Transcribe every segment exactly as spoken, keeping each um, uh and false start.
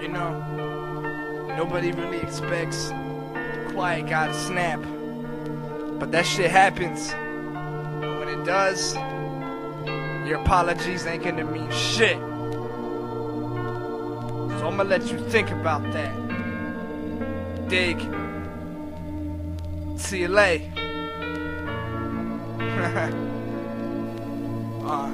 You know, nobody really expects the quiet guy to snap, but that shit happens. And when it does, your apologies ain't gonna mean shit. So I'ma let you think about that. Dig. See you later. uh.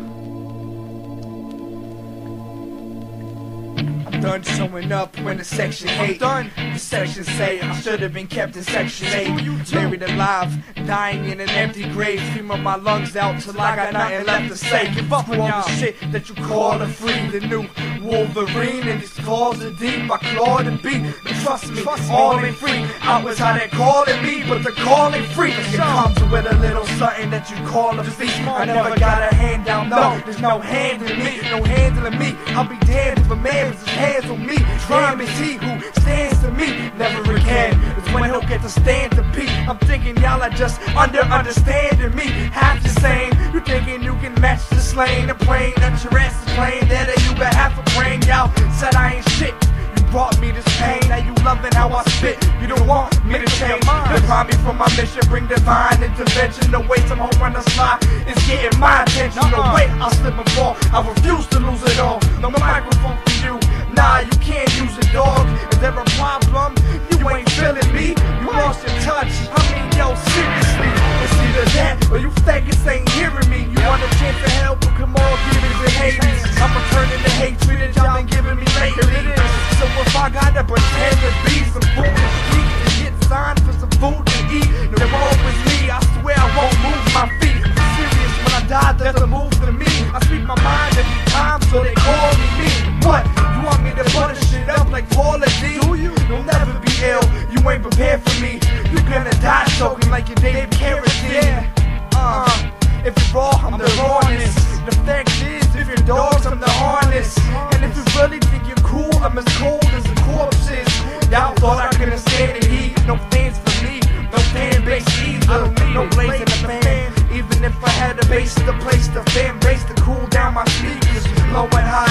I'm done showing up when the section eight. Done. The section say I should have been kept in section eight. Buried alive, dying in an empty grave. Screaming my lungs out till I got nothing left to say. Give up on all the shit that you call a free. The new Wolverine and these claws are deep. I clawed and beat. But trust me, all ain't free. I was how they calling me, but the call ain't free. It comes with a little something that you call a fee. I never got a hand down, no. There's no hand in me, no handling me. I'll be damned if a man puts his hands on me. Damn is he who stands to me. Never again is when he'll get to stand to be. I'm thinking y'all are just under understanding me. Half the same. You thinking you can match the slaying and praying that your ass is playing. That you got half a brain. Y'all said I ain't shit. You brought me this pain. Now you loving how I spit. You don't want me to change. Define me from my mission. Bring divine intervention. The way some home run the slide is getting my attention. No way I'll slip and fall. I refuse to lose it all. No microphone for you. Nah, you can't use a dog. Is there a problem? You ain't feeling me. You lost your touch. I mean, yo, seriously. It's either that or you faggots ain't hearing me. You want a chance to help? But come on, give it to Hades. I'm returning the hatred that y'all been giving me lately. So if I gotta pretend to be some fool to speak and get signed for some food to eat, no wrong with me. I swear I won't move my feet. I'm serious when I die, there's a move to me. I speak my mind every time, so they call me me. What? You want me to punish it up like Paul and D? Do you? You'll never be ill. You ain't prepared for me. You're gonna die choking like your David Kerosene. Yeah. Uh, if you're raw, I'm the rawness. The fact is, if you're dogs, I'm the harness. And if you really think you're cool, I'm as cold as the corpses. Y'all thought I couldn't stand the heat. No fans for me, no fan base either. No blaze in the fan. Even if I had a base, the place, the fan base to cool down my speakers. Low and high.